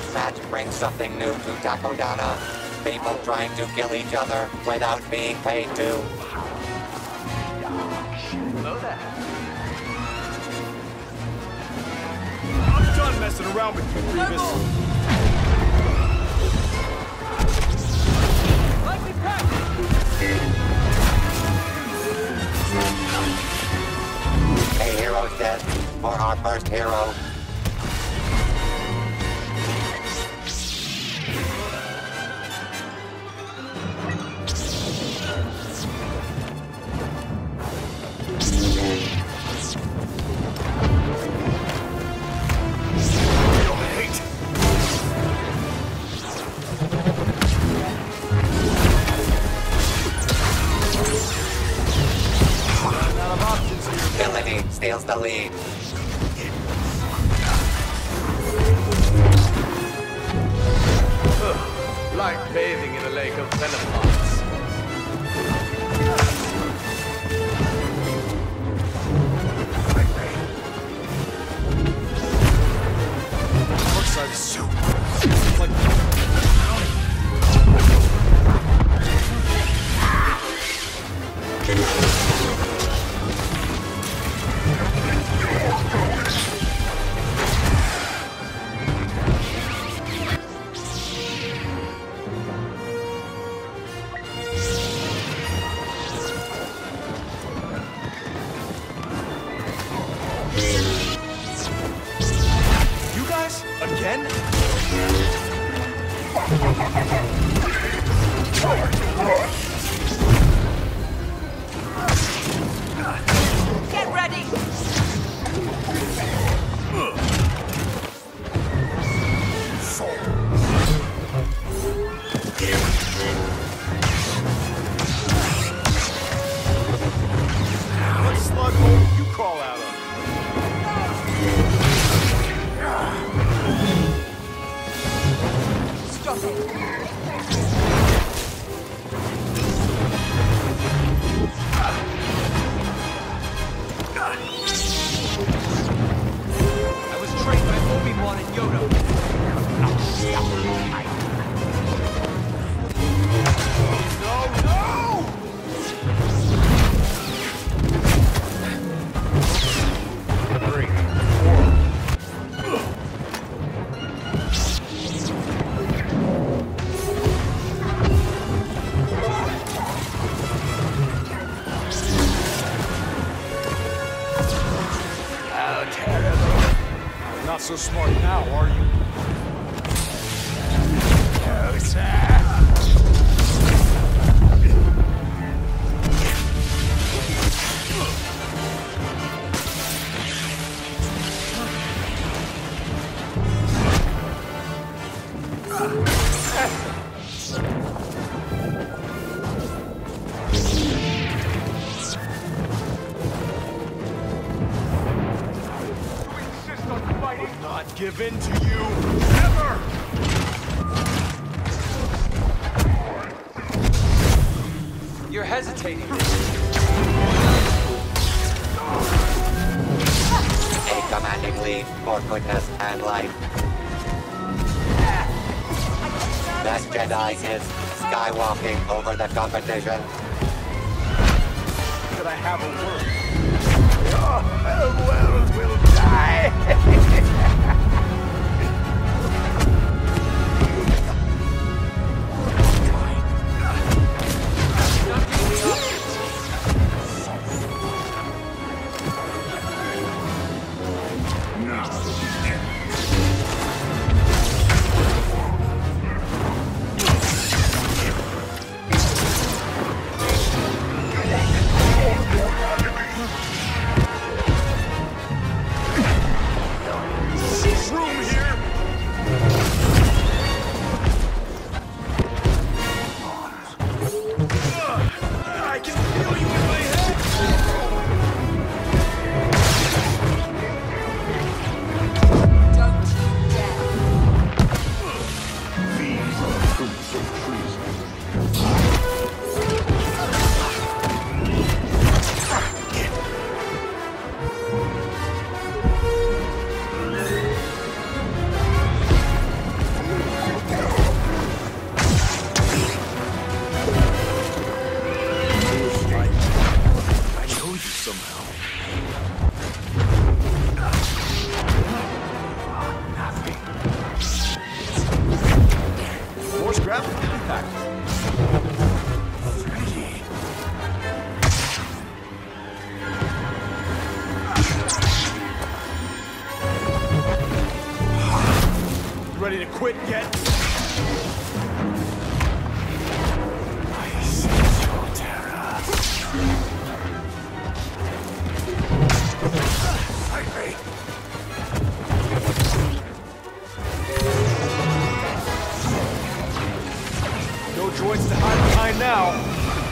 This match brings something new to Takodana. People trying to kill each other without being paid to. Hello there. I'm done messing around with you, Grevious. Likely pack. A hero's death for our first hero. Villainy steals the lead. Like bathing in a lake of venom pots. Looks like soup. Like... You guys? Again? Get ready! What slug hole you crawl out of? Stop it! I was trained by Obi-Wan and Yoda. No, no! Three, four. How terrible. Not so smart now, are you? Not give in to you, ever! You're hesitating. A commanding lead for goodness and life. That Jedi is skywalking over the competition. Could I have a word? Your world will die. somehow. More scrap impact. Ready to quit yet? I sense your terror. Fight me. No droids to hide behind now.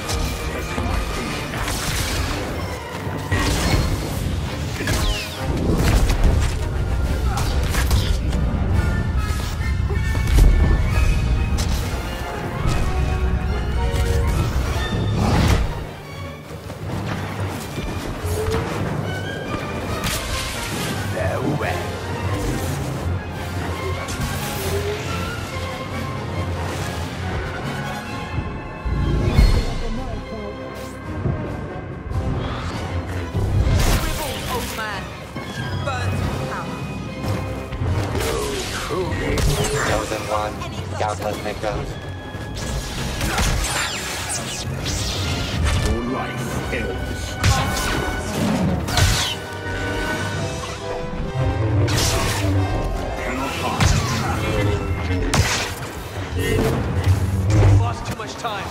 Chosen one, countless victims. Your life ends. Cannot hide. Lost too much time.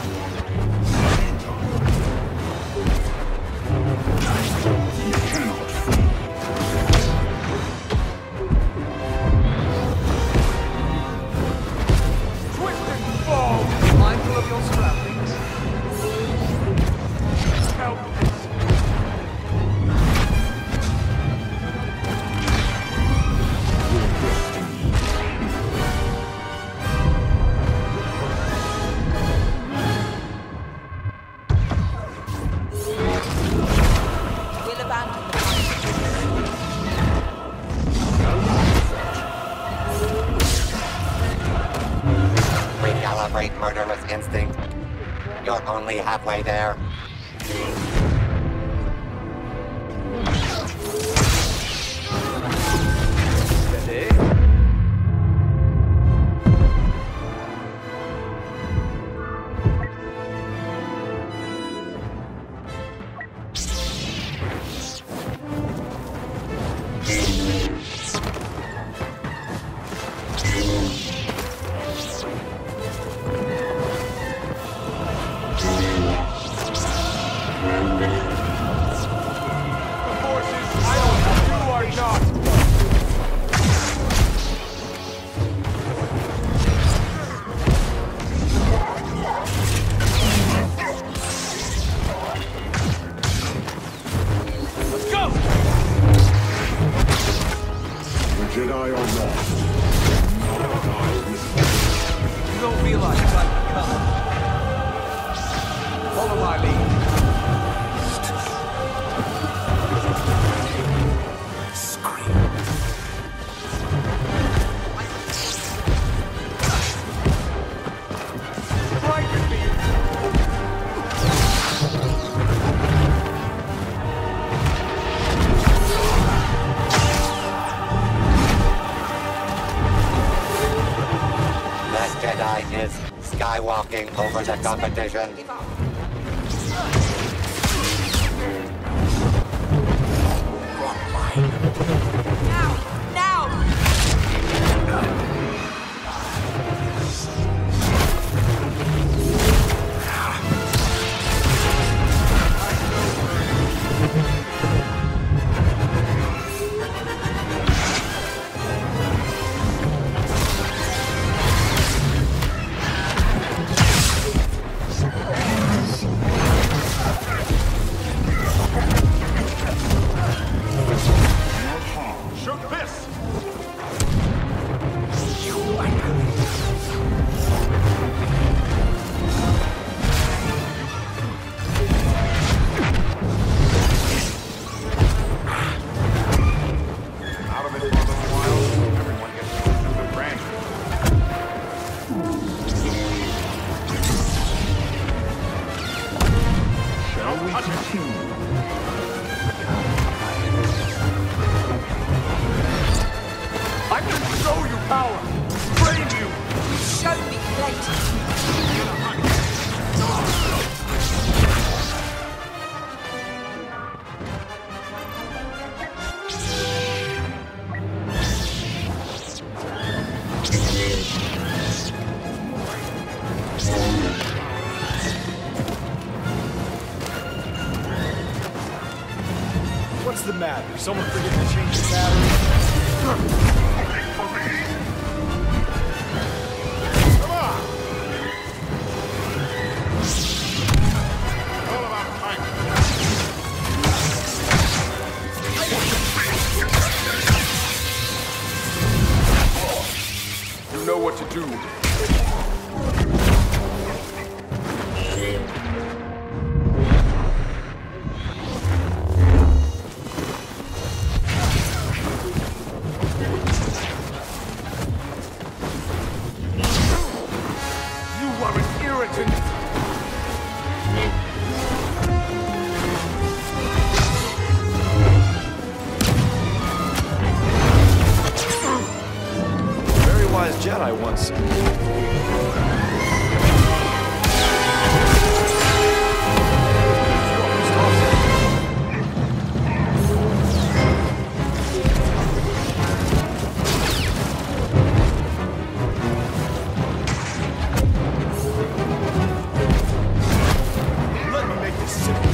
You cannot. Mindful of your surroundings. Help this. We'll abandon the Recalibrate murderous instinct. You're only halfway there. Steady. Jedi are lost. You don't realize what I've become. Follow my lead. Frighten me. That Jedi is skywalking over the competition. Now! Now! What's the matter? Someone forget to change the battery? Come on! All about time. You know what to do. Jedi once. Let me make this simple.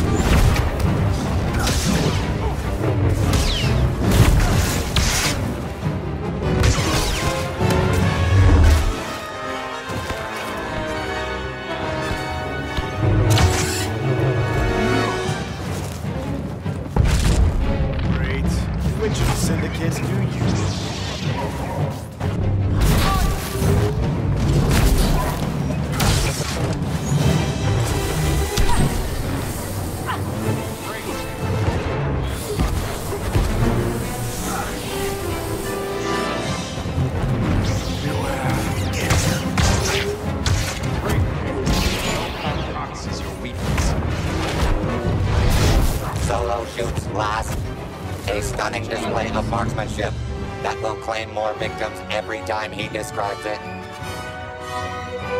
Syndicates do you? Is your weakness. Solo shoots last. A stunning display of marksmanship that will claim more victims every time he describes it.